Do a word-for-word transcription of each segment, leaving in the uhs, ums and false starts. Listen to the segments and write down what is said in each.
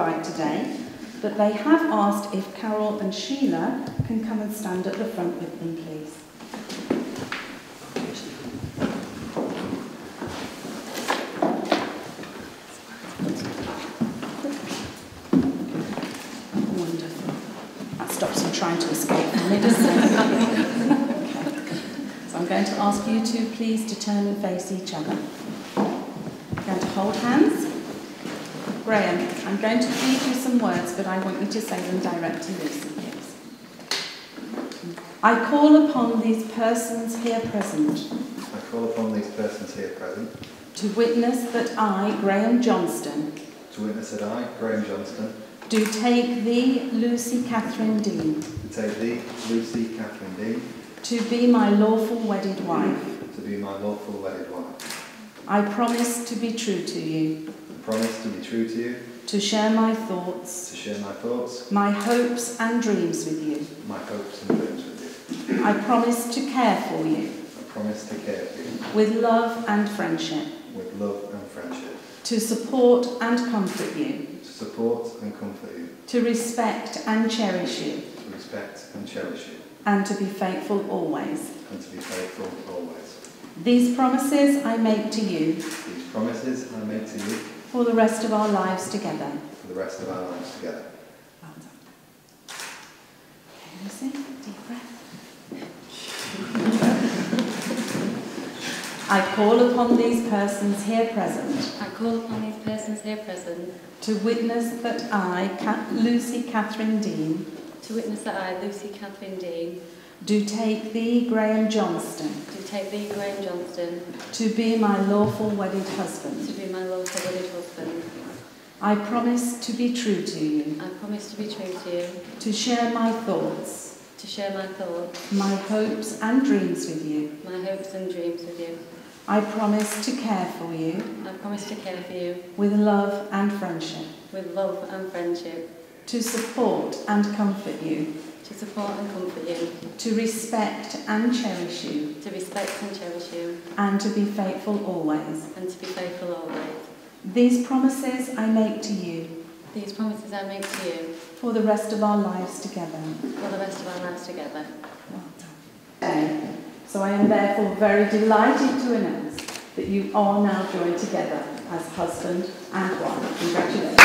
right today, but they have asked if Carol and Sheila can come and stand at the front with them, please. Wonderful. That stops them trying to escape from me, doesn't it? Okay. So I'm going to ask you two, please, to turn and face each other. I'm going to hold hands. Graham, I'm going to read you some words, but I want you to say them direct to Lucy, please. I call upon these persons here present. I call upon these persons here present. To witness that I, Graham Johnston. To witness that I, Graham Johnston. Do take thee, Lucy Catherine Dean. To take thee, Lucy Catherine Dean. To be my lawful wedded wife. To be my lawful wedded wife. I promise to be true to you. I promise to be true to you. To share my thoughts. To share my thoughts. My hopes and dreams with you. My hopes and dreams with you. I promise to care for you. I promise to care for you. With love and friendship. With love and friendship. To support and comfort you. To support and comfort you. To respect and cherish you. To respect and cherish you. And to be faithful always. And to be faithful always. These promises I make to you. These promises I make to you. For the rest of our lives together. For the rest of our lives together. Well done. Okay, Lucy, deep breath. I call upon these persons here present. I call upon these persons here present. To witness that I, Ca- Lucy Catherine Dean. To witness that I, Lucy Catherine Dean. Do take thee, Graham Johnston. Do take thee, Graham Johnston. To be my lawful wedded husband. To be my lawful wedded husband. I promise to be true to you. I promise to be true to you. To share my thoughts. To share my thoughts. My hopes and dreams with you. My hopes and dreams with you. I promise to care for you. I promise to care for you. With love and friendship. With love and friendship. To support and comfort you. To support and comfort you. To respect and cherish you. To respect and cherish you. And to be faithful always. And to be faithful always. These promises I make to you. These promises I make to you. For the rest of our lives together. For the rest of our lives together. Well done. So I am therefore very delighted to announce that you are now joined together as husband and wife. Congratulations.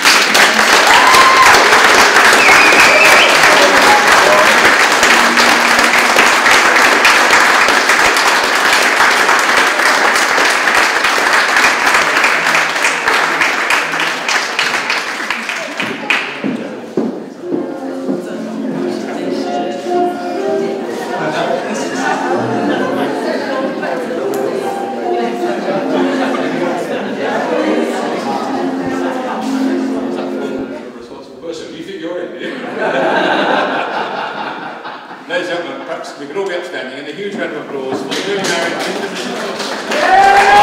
Ladies and gentlemen, perhaps we could all be upstanding and a huge round of applause for the newly married Mister and Missus Johnston.